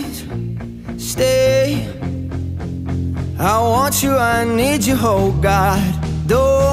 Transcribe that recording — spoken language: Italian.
please stay. I want you, I need you, oh God, don't